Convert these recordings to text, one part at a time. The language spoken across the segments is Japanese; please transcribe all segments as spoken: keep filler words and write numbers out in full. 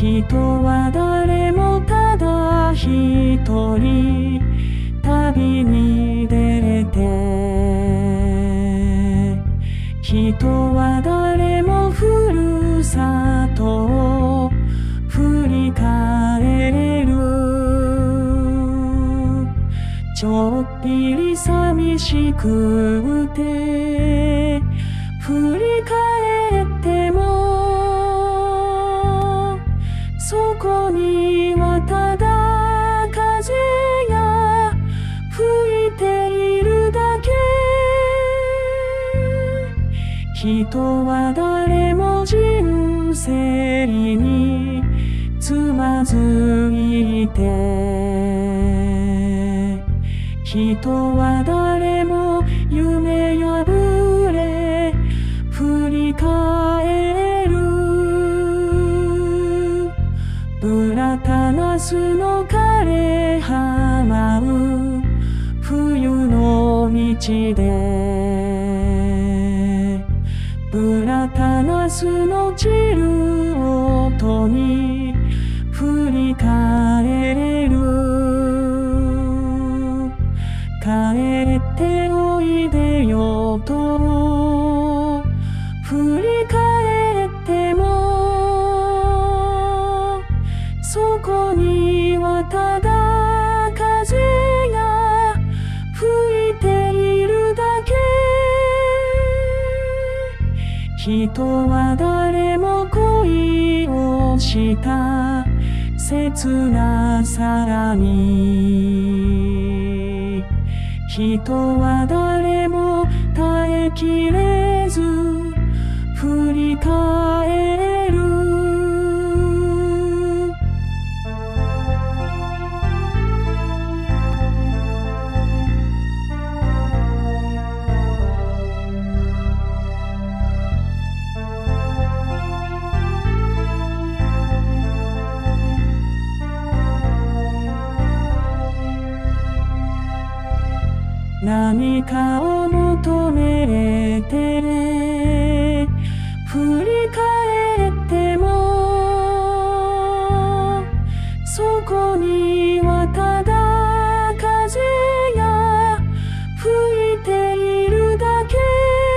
人は誰もただ一人旅に出て、人は誰もふるさとを振り返る。ちょっぴり寂しくて振り返っても、そこにはただ風が吹いているだけ。人は誰も人生につまずいて、人は誰も夢破れ振り返る。ブラタナスの枯れ葉舞う冬の道で、ブラタナスの散る音に振り返る。帰っておいでよと振り返っても、そこにはただ風が吹いているだけ。人は誰も恋をした切なさに、人は誰も耐えきれず振り返る。何かを求めて振り返っても、そこにはただ風が吹いているだけ。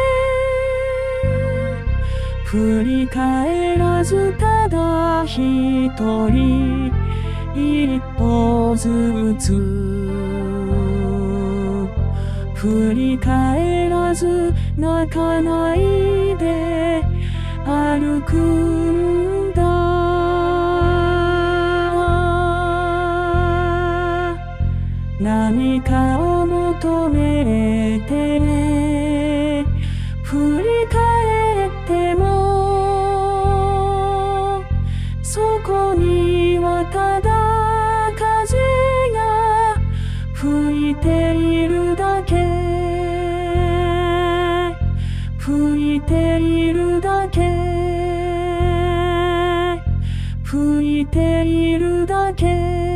振り返らずただ一人一歩ずつ、振り返らず泣かないで歩くんだ。何かを求めて振り返っても、そこにはただ風が吹いているだけ。吹いているだけ。吹いているだけ。